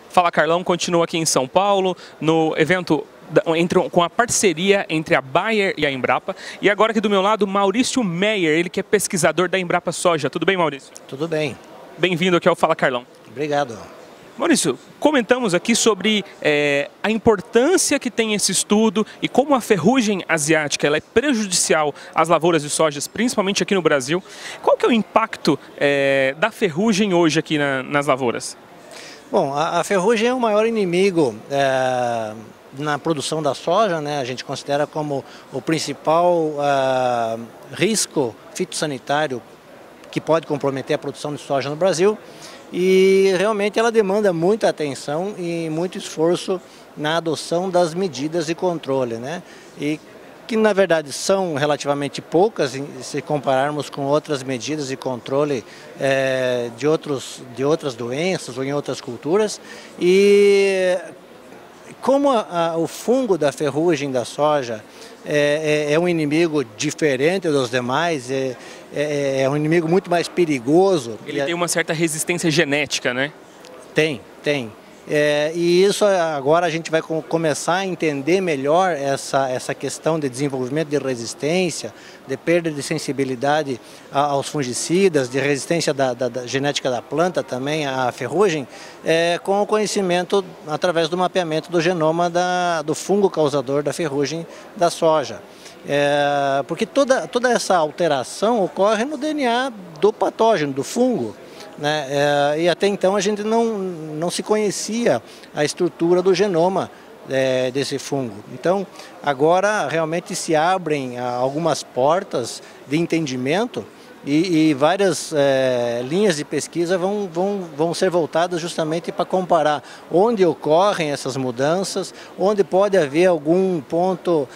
Fala Carlão, continua aqui em São Paulo, no evento com a parceria entre a Bayer e a Embrapa. E agora aqui do meu lado, Maurício Meyer, ele que é pesquisador da Embrapa Soja. Tudo bem, Maurício? Tudo bem. Bem-vindo aqui ao Fala Carlão. Obrigado. Maurício, comentamos aqui sobre a importância que tem esse estudo e como a ferrugem asiática ela é prejudicial às lavouras de sojas, principalmente aqui no Brasil. Qual que é o impacto da ferrugem hoje aqui nas lavouras? Bom, a ferrugem é o maior inimigo na produção da soja, né? A gente considera como o principal risco fitossanitário que pode comprometer a produção de soja no Brasil. E realmente ela demanda muita atenção e muito esforço na adoção das medidas de controle, né? E que na verdade são relativamente poucas se compararmos com outras medidas de controle de outras doenças ou em outras culturas. E como o fungo da ferrugem da soja é um inimigo diferente dos demais, é um inimigo muito mais perigoso. Ele tem uma certa resistência genética, né? Tem. E isso agora a gente vai começar a entender melhor essa questão de desenvolvimento de resistência, de perda de sensibilidade aos fungicidas, de resistência da genética da planta também à ferrugem, com o conhecimento através do mapeamento do genoma do fungo causador da ferrugem da soja. Porque toda essa alteração ocorre no DNA do patógeno, do fungo. Né? E até então a gente não se conhecia a estrutura do genoma desse fungo. Então agora realmente se abrem algumas portas de entendimento e várias linhas de pesquisa vão ser voltadas justamente para comparar onde ocorrem essas mudanças, onde pode haver algum ponto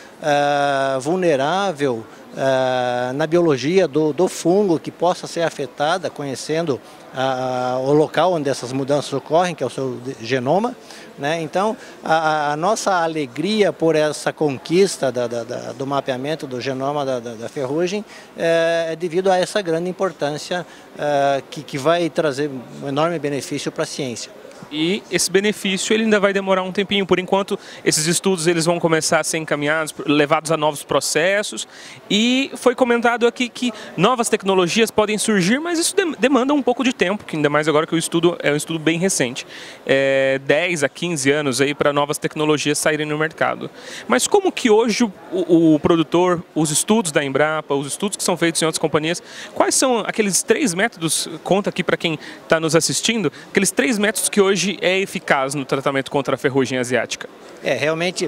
vulnerável na biologia do fungo que possa ser afetada, conhecendo o local onde essas mudanças ocorrem, que é o seu genoma, né? Então, a nossa alegria por essa conquista do mapeamento do genoma da ferrugem é devido a essa grande importância que vai trazer um enorme benefício para a ciência. E esse benefício ele ainda vai demorar um tempinho. Por enquanto, esses estudos eles vão começar a ser encaminhados, levados a novos processos. E foi comentado aqui que novas tecnologias podem surgir, mas isso demanda um pouco de tempo, que ainda mais agora que o estudo é um estudo bem recente. 10 a 15 anos aí para novas tecnologias saírem no mercado. Mas como que hoje o produtor, os estudos da Embrapa, os estudos que são feitos em outras companhias, quais são aqueles 3 métodos, conta aqui para quem está nos assistindo, aqueles 3 métodos que hoje é eficaz no tratamento contra a ferrugem asiática? Realmente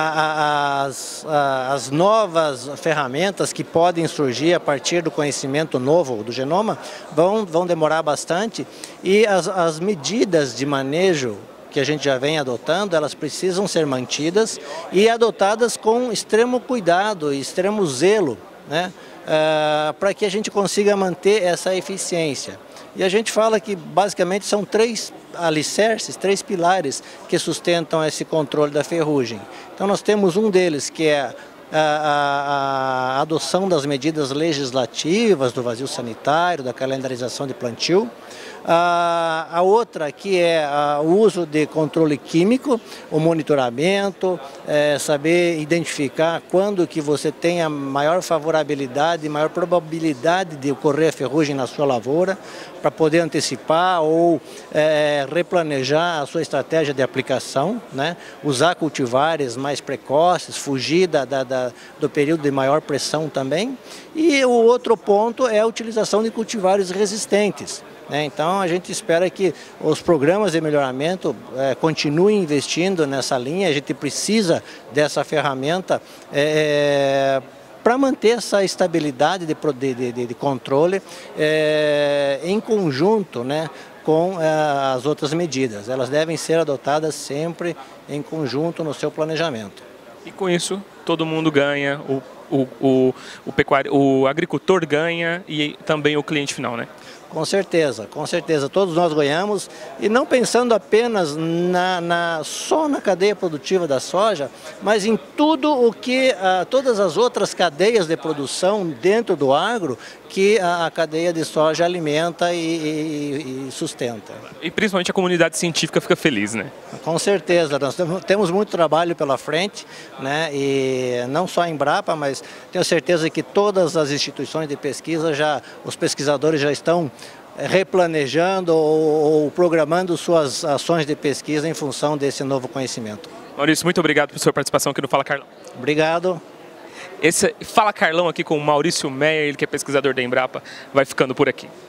as novas ferramentas que podem surgir a partir do conhecimento novo do genoma vão demorar bastante, e as medidas de manejo que a gente já vem adotando, elas precisam ser mantidas e adotadas com extremo cuidado e extremo zelo, né? Para que a gente consiga manter essa eficiência. E a gente fala que basicamente são 3 alicerces, 3 pilares que sustentam esse controle da ferrugem. Então nós temos um deles que é a adoção das medidas legislativas do vazio sanitário, da calendarização de plantio. A outra que é o uso de controle químico, o monitoramento, saber identificar quando que você tem a maior favorabilidade, maior probabilidade de ocorrer a ferrugem na sua lavoura, para poder antecipar ou replanejar a sua estratégia de aplicação, né? Usar cultivares mais precoces, fugir do período de maior pressão também. E o outro ponto é a utilização de cultivares resistentes. Então a gente espera que os programas de melhoramento continuem investindo nessa linha. A gente precisa dessa ferramenta para manter essa estabilidade de controle em conjunto, né, com as outras medidas. Elas devem ser adotadas sempre em conjunto no seu planejamento. E com isso todo mundo ganha, o agricultor ganha e também o cliente final, né? Com certeza, todos nós ganhamos, e não pensando apenas só na cadeia produtiva da soja, mas em tudo o que, todas as outras cadeias de produção dentro do agro que a cadeia de soja alimenta e sustenta. E principalmente a comunidade científica fica feliz, né? Com certeza, nós temos muito trabalho pela frente, né? E não só a Embrapa, mas tenho certeza que todas as instituições de pesquisa, os pesquisadores já estão replanejando ou programando suas ações de pesquisa em função desse novo conhecimento. Maurício, muito obrigado por sua participação aqui no Fala Carlão. Obrigado. Esse Fala Carlão aqui com o Maurício Meyer, ele que é pesquisador da Embrapa, vai ficando por aqui.